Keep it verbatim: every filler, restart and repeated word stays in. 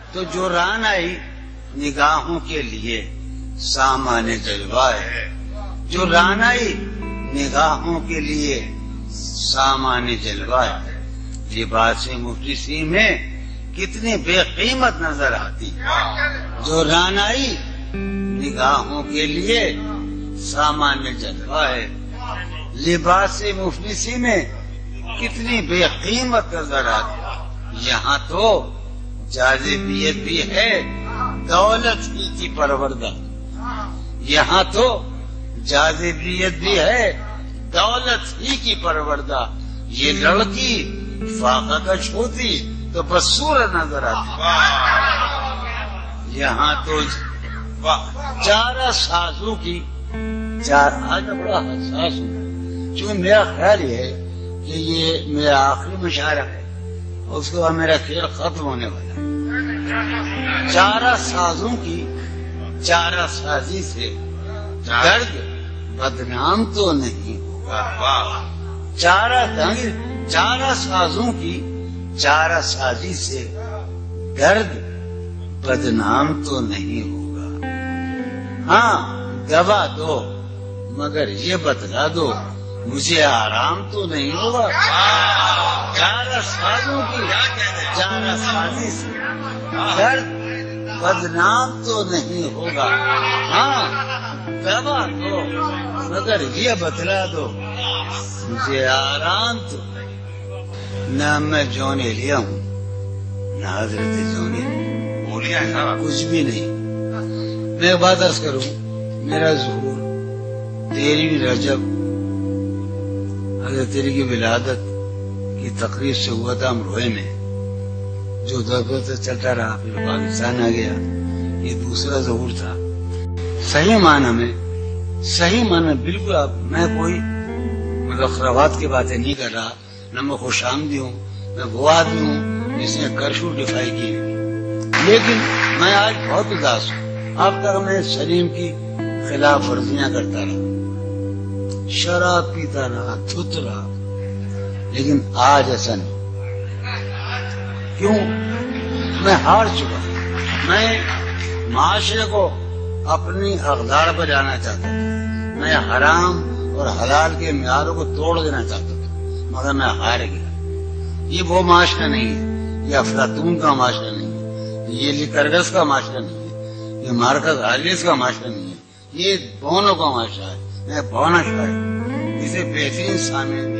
تو جو رانائی نگاہوں کے لیے سامان جلوہ ہے، جو رانائی نگاہوں کے لیے سامان جلوہ ہے، لباس مفلسی میں کتنی بے قیمت نظر آتی ہے۔ جو رانائی نگاہوں کے لیے سامان جلوہ ہے، لباس مفلسی میں کتنی بے قیمت نظر آتی ہے۔ یہاں تو جاذبیت بھی ہے دولت ہی کی پروردہ، یہاں تو جاذبیت بھی ہے دولت ہی کی پروردہ۔ یہ لڑکی فاقہ کش ہوتی تو بس سورج نظر آتی، یہاں تو چارہ سازوں کی چار آج بڑا حساس ہوں، چون میرا خیال یہ ہے کہ یہ میرا آخری مشاعرہ ہے، اس کے بعد میرا کھیل ختم ہونے والا ہے۔ چارہ سازوں کی چارہ سازی سے درد بدنام تو نہیں ہوگا، چارہ چارہ سازوں کی چارہ سازی سے درد بدنام تو نہیں ہوگا۔ ہاں گواہ دو مگر یہ بتلا دو مجھے آرام تو نہیں ہوگا۔ چارہ سازوں کی چارہ سازی سے درد بدنام تو نہیں ہوگا۔ ہاں گواہ دو مگر یہ بتلا دو مجھے آرام تو نہ میں جون ایلیا ہوں نہ حضرت جون ایلیا، کچھ بھی نہیں۔ میں ایک بات عرض کروں، میرا ظہور تیرہویں رجب حضرت تیری کی ولادت کی تقریب سے ہوا تھا امروہے میں، جو دور سے چلتا رہا، پھر پاکستان آ گیا۔ یہ دوسرا ظہور تھا۔ صحیح معنی میں صحیح معنی بالکل اب میں کوئی مذخرفات کی باتیں نہیں کر رہا، نہ میں خوش آمدی ہوں، میں وہ آدمی ہوں جس نے کرفیو ڈیفائی کی، لیکن میں آج بہت اداس ہوں۔ اب تک میں سلیم کی خلاف ورزیاں کرتا رہا، شراب پیتا رہا، دھت رہا، لیکن آج ایسا نہیں۔ کیوں؟ میں ہار چکا ہوں۔ میں معاشرے کو اپنی اقدار پر جانا چاہتا تھا، میں حرام اور حلال کے معیاروں کو توڑ دینا چاہتا تھا، مگر میں ہار گیا۔ یہ وہ معاشرہ نہیں ہے، یہ افلاطون کا معاشرہ نہیں ہے، یہ لیکرگس کا معاشرہ نہیں ہے، یہ مارکس آرلیس کا معاشرہ نہیں ہے، یہ بونوں کا معاشرہ ہے۔ میں بونا شاعر، اسے بہترین سامنے